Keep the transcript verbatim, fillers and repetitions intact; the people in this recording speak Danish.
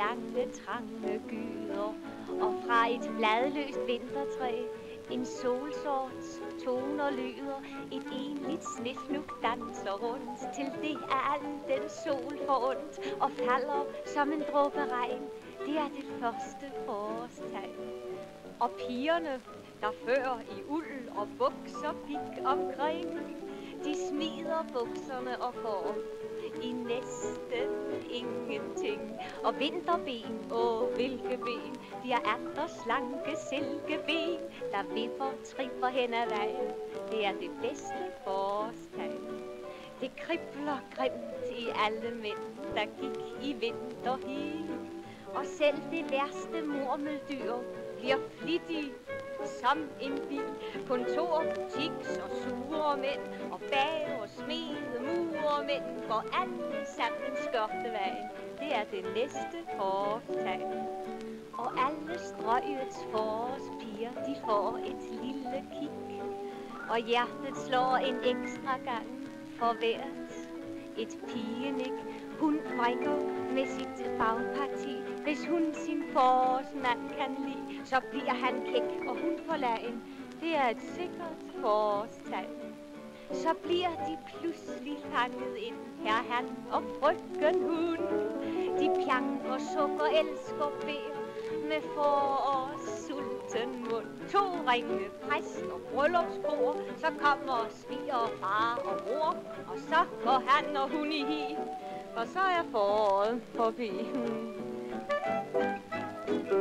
lange, trange gyder. Og fra et bladløst vintertræ en solsorts toner lyder. Et enligt snefnug danser rundt, til det er al den sol forundt, og falder som en dråbe regn. Det er det første forårstegn. Og pigerne, der før i uld og bukser gik omkring, de smider bukserne og går i næsten ingenting. Og vinterben, åh hvilke ben, de er andre slanke silkeben, der vipper, tripper hen ad vejen. Det er det bedste forårstegn. Det kribler grimt i alle mænd, der gik i vinterhi. Og selv det værste murmeldyr bliver flittig som en bil. Kontor, butiks og sure mænd, og bag og smede murmænd, går alle sammen skørtevejen. Det er det næste forårstegn. Og alle strøgets forårspiger, de får et lille kig, og hjertet slår en ekstra gang for hvert et pigenik. Hun vrikker med sit bagparti. Hvis hun sin forårsmand kan lide, så bliver han kæk, og hun forlagen. Det er et sikkert forårstegn. Så bliver de pludselig fanget ind, her han og frøken hun. De pjanker, sukker, elsker, beder med forårs sulten mund. To ringe, præst og bryllupskor, så kommer sviger, far og mor, og så går han og hun i hi, og så er foråret forbi.